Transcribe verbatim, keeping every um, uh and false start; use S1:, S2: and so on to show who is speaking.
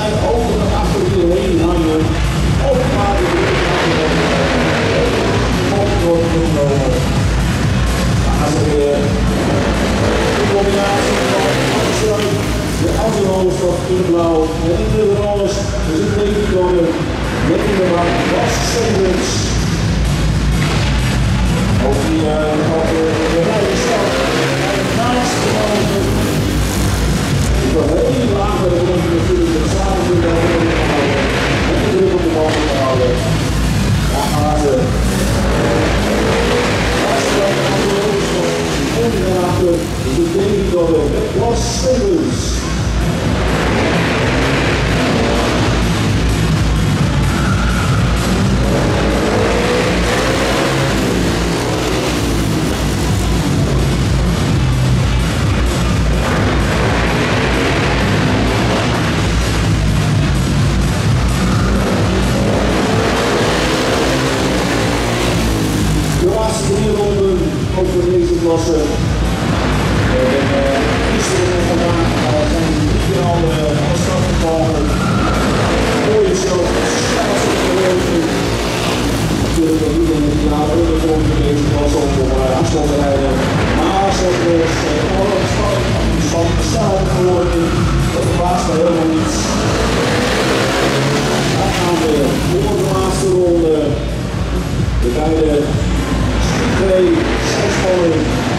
S1: zijn over de achter hierheen hangen. Opmaken de dan gaan ze weer de combinatie van Amsterdam, de anti-hoofdstad in het blauw en in de roze. Dus het tegenkomen met in de bank was Stevens. Ook die had de rijden stad naast de roze. Ik wil heel laag bij de grond natuurlijk het samen doen dat we het houden. En de druk op de bal te houden. Daar gaan ze. En daarachter de tegenkomen met was Stevens. De laatste drie ronden over deze klasse. Gisteren en vandaag zijn we niet meer al de stad gekomen. Mooie show, stelsel gelopen. Natuurlijk dat niet in het finale ondergrond in deze klasse om afstand te rijden. Maar ze hebben alle spanning van de snel geworden. Dat verbaast me helemaal niet. Dan gaan we voor de laatste ronde. De beide twee zijspannen